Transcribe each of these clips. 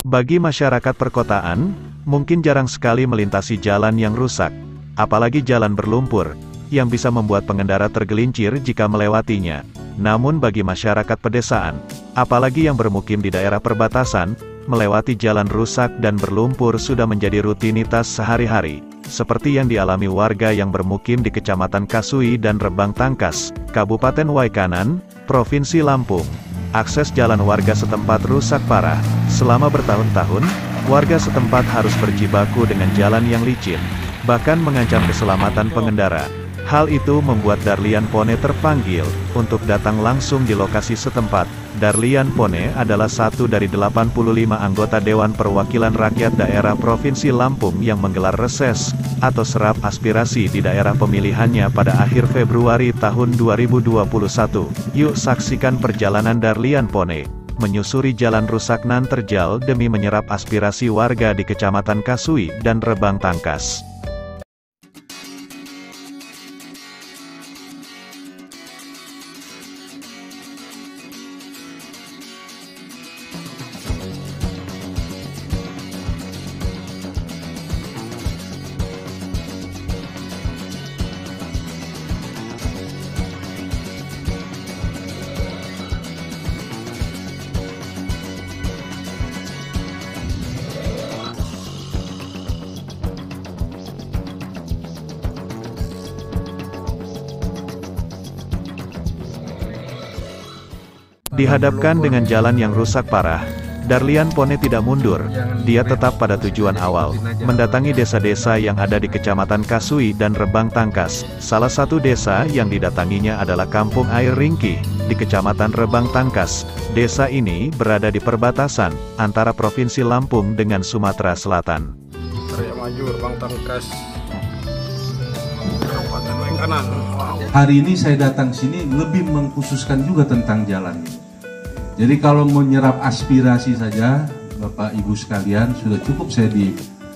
Bagi masyarakat perkotaan, mungkin jarang sekali melintasi jalan yang rusak, apalagi jalan berlumpur, yang bisa membuat pengendara tergelincir jika melewatinya. Namun bagi masyarakat pedesaan, apalagi yang bermukim di daerah perbatasan, melewati jalan rusak dan berlumpur sudah menjadi rutinitas sehari-hari, seperti yang dialami warga yang bermukim di Kecamatan Kasui dan Rebang Tangkas, Kabupaten Waikanan, Provinsi Lampung. Akses jalan warga setempat rusak parah. Selama bertahun-tahun, warga setempat harus berjibaku dengan jalan yang licin, bahkan mengancam keselamatan pengendara. Hal itu membuat Darlian Pone terpanggil untuk datang langsung di lokasi setempat. Darlian Pone adalah satu dari 85 anggota Dewan Perwakilan Rakyat Daerah Provinsi Lampung yang menggelar reses atau serap aspirasi di daerah pemilihannya pada akhir Februari tahun 2021. Yuk saksikan perjalanan Darlian Pone menyusuri jalan rusak nan terjal demi menyerap aspirasi warga di Kecamatan Kasui dan Rebang Tangkas. Dihadapkan dengan jalan yang rusak parah, Darlian Pone tidak mundur. Dia tetap pada tujuan awal, mendatangi desa-desa yang ada di Kecamatan Kasui dan Rebang Tangkas. Salah satu desa yang didatanginya adalah Kampung Air Ringkih, di Kecamatan Rebang Tangkas. Desa ini berada di perbatasan antara Provinsi Lampung dengan Sumatera Selatan. Karya Maju, Rebang Tangkas, Kabupaten Waikanan. Hari ini saya datang sini lebih mengkhususkan juga tentang jalan ini. Jadi kalau mau nyerap aspirasi saja, Bapak Ibu sekalian, sudah cukup saya di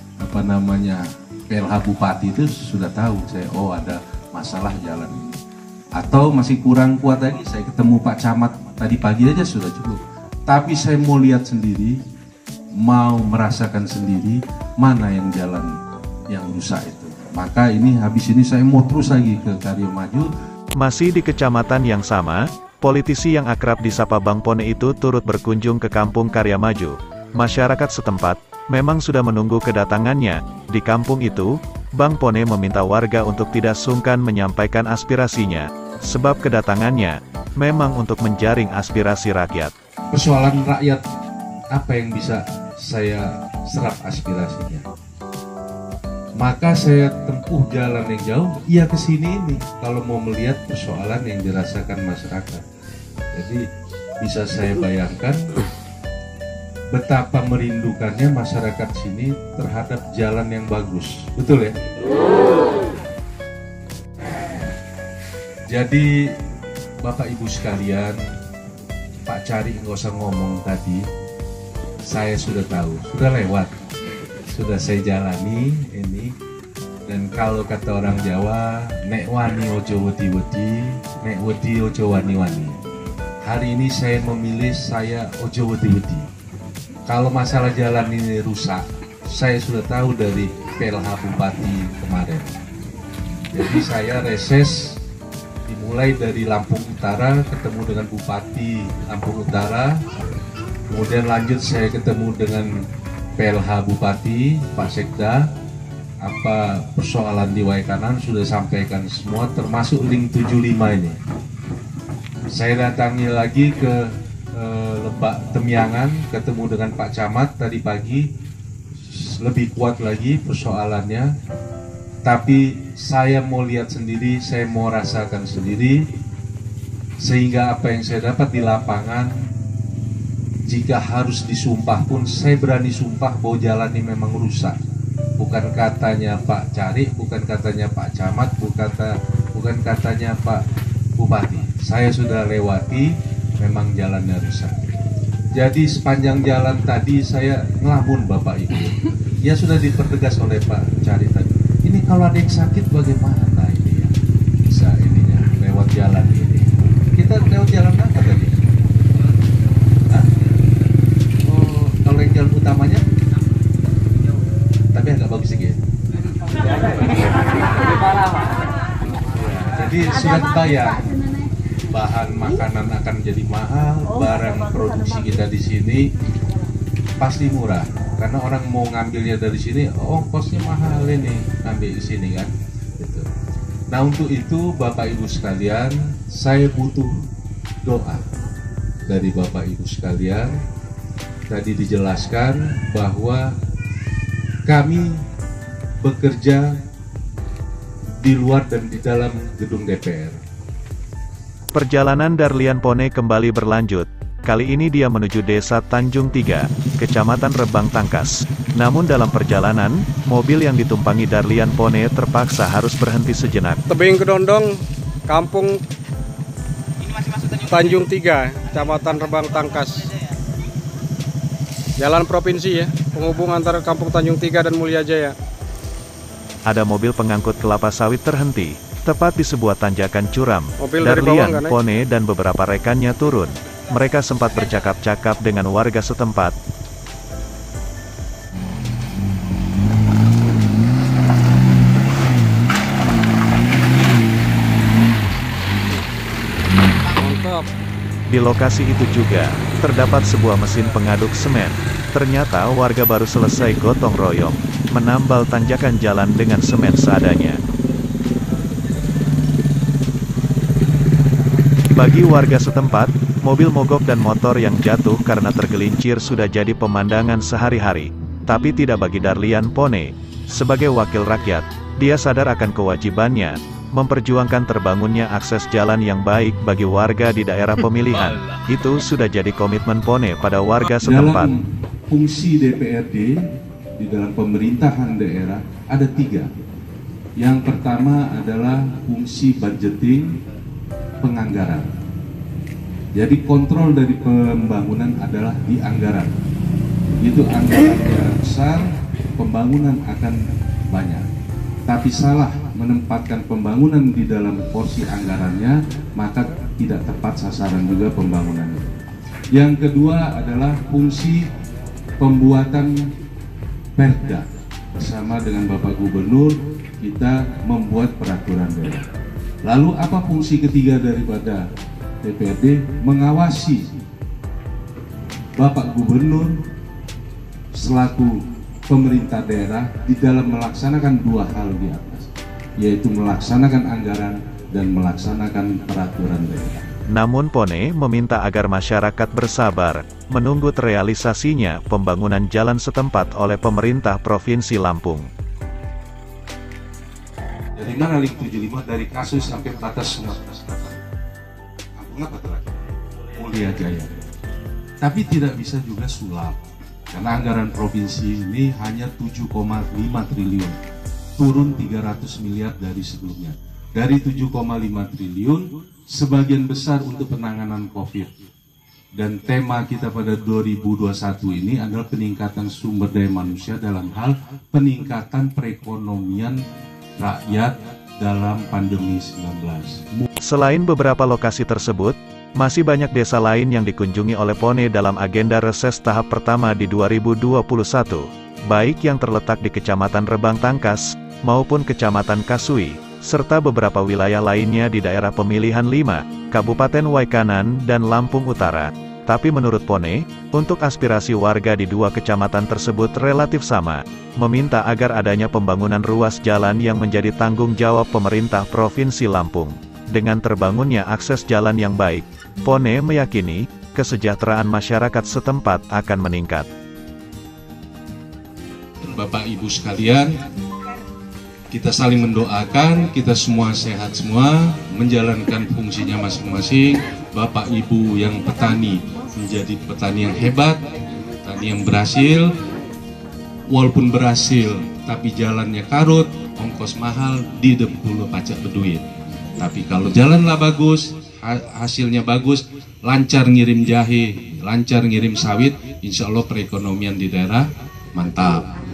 PLH Bupati itu sudah tahu saya, oh ada masalah jalan ini. Atau masih kurang kuat lagi, saya ketemu Pak Camat tadi pagi aja sudah cukup. Tapi saya mau lihat sendiri, mau merasakan sendiri mana yang jalan yang rusak itu. Maka ini habis ini saya mau terus lagi ke Karya Maju. Masih di kecamatan yang sama, politisi yang akrab disapa Bang Pone itu turut berkunjung ke Kampung Karya Maju. Masyarakat setempat memang sudah menunggu kedatangannya. Di kampung itu, Bang Pone meminta warga untuk tidak sungkan menyampaikan aspirasinya, sebab kedatangannya memang untuk menjaring aspirasi rakyat. Persoalan rakyat, apa yang bisa saya serap aspirasinya? Maka saya tempuh jalan yang jauh, ya ke sini ini, kalau mau melihat persoalan yang dirasakan masyarakat. Jadi bisa saya bayangkan betapa merindukannya masyarakat sini terhadap jalan yang bagus, betul ya? Jadi Bapak Ibu sekalian, Pak Cari nggak usah ngomong tadi, saya sudah tahu, sudah lewat. Sudah saya jalani ini, dan kalau kata orang Jawa, nek wani ojo wedi-wedi, nek wedi ojo wani-wani. Hari ini saya memilih saya ojo wedi-wedi. Kalau masalah jalan ini rusak, saya sudah tahu dari PLH Bupati kemarin. Jadi saya reses, dimulai dari Lampung Utara, ketemu dengan Bupati Lampung Utara, kemudian lanjut saya ketemu dengan PLH Bupati, Pak Sekda, apa persoalan di Waikanan sudah sampaikan semua, termasuk link 75 ini. Saya datangi lagi ke Lebak Temyangan, ketemu dengan Pak Camat tadi pagi, lebih kuat lagi persoalannya. Tapi saya mau lihat sendiri, saya mau rasakan sendiri, sehingga apa yang saya dapat di lapangan, jika harus disumpah pun saya berani sumpah bahwa jalan ini memang rusak. Bukan katanya Pak Cari, bukan katanya Pak Camat, bukan katanya Pak Bupati. Saya sudah lewati, memang jalannya rusak. Jadi sepanjang jalan tadi saya ngelamun Bapak Ibu. Ya sudah dipertegas oleh Pak Cari tadi. Ini kalau ada yang sakit bagaimana ini ya? Bisa ininya lewat jalan ini. Kita lewat jalan apa tadi? Jalan utama nelayan, bahan makanan akan jadi mahal, barang produksi kita di sini pasti murah. Karena orang mau ngambilnya dari sini, ongkosnya mahal ini, ngambil di sini kan. Gitu. Nah untuk itu Bapak Ibu sekalian, saya butuh doa dari Bapak Ibu sekalian. Tadi dijelaskan bahwa kami bekerja di luar dan di dalam gedung DPR. Perjalanan Darlian Pone kembali berlanjut. Kali ini dia menuju Desa Tanjung Tiga, Kecamatan Rebang Tangkas. Namun dalam perjalanan, mobil yang ditumpangi Darlian Pone terpaksa harus berhenti sejenak. Tebing Kedondong, Kampung Tanjung Tiga, Kecamatan Rebang Tangkas. Jalan provinsi ya, penghubung antara Kampung Tanjung Tiga dan Mulia Jaya. Ada mobil pengangkut kelapa sawit terhenti, tepat di sebuah tanjakan curam. Darlian Pone dan beberapa rekannya turun. Mereka sempat bercakap-cakap dengan warga setempat. Mantap. Di lokasi itu juga, terdapat sebuah mesin pengaduk semen. Ternyata warga baru selesai gotong royong, menambal tanjakan jalan dengan semen seadanya. Bagi warga setempat, mobil mogok dan motor yang jatuh karena tergelincir sudah jadi pemandangan sehari-hari. Tapi tidak bagi Darlian Pone. Sebagai wakil rakyat, dia sadar akan kewajibannya, memperjuangkan terbangunnya akses jalan yang baik bagi warga di daerah pemilihan. Itu sudah jadi komitmen Pone pada warga setempat. Dalam fungsi DPRD, di dalam pemerintahan daerah, ada 3. Yang pertama adalah fungsi budgeting, penganggaran. Jadi kontrol dari pembangunan adalah di anggaran. Itu anggarannya besar, pembangunan akan banyak. Tapi salah menempatkan pembangunan di dalam porsi anggarannya, maka tidak tepat sasaran juga pembangunan. Yang kedua adalah fungsi pembuatan perda. Bersama dengan Bapak Gubernur, kita membuat peraturan daerah. Lalu apa fungsi ketiga daripada DPRD? Mengawasi Bapak Gubernur selaku pemerintah daerah di dalam melaksanakan 2 hal di atas, yaitu melaksanakan anggaran dan melaksanakan peraturan daerah. Namun Pone meminta agar masyarakat bersabar, menunggu terrealisasinya pembangunan jalan setempat oleh pemerintah Provinsi Lampung. Dari mana link 75 dari kasus sampai batas Sumatera Selatan? Kampung apa terakhir? Mulia Jaya. Tapi tidak bisa juga sulap, karena anggaran provinsi ini hanya 7,5 triliun, turun 300 miliar dari sebelumnya. Dari 7,5 triliun, sebagian besar untuk penanganan COVID. Dan tema kita pada 2021 ini adalah peningkatan sumber daya manusia dalam hal peningkatan perekonomian rakyat dalam pandemi 19. Selain beberapa lokasi tersebut, masih banyak desa lain yang dikunjungi oleh Pone dalam agenda reses tahap pertama di 2021, baik yang terletak di Kecamatan Rebang Tangkas, maupun Kecamatan Kasui, serta beberapa wilayah lainnya di daerah pemilihan 5, Kabupaten Waikanan dan Lampung Utara. Tapi menurut Pone, untuk aspirasi warga di 2 kecamatan tersebut relatif sama, meminta agar adanya pembangunan ruas jalan yang menjadi tanggung jawab pemerintah Provinsi Lampung. Dengan terbangunnya akses jalan yang baik, Pone meyakini, kesejahteraan masyarakat setempat akan meningkat. Bapak Ibu sekalian, kita saling mendoakan, kita semua sehat semua, menjalankan fungsinya masing-masing. Bapak Ibu yang petani, menjadi petani yang hebat, petani yang berhasil. Walaupun berhasil, tapi jalannya karut, ongkos mahal, didempul pajak berduit. Tapi kalau jalanlah bagus, hasilnya bagus, lancar ngirim jahe, lancar ngirim sawit, insya Allah perekonomian di daerah mantap.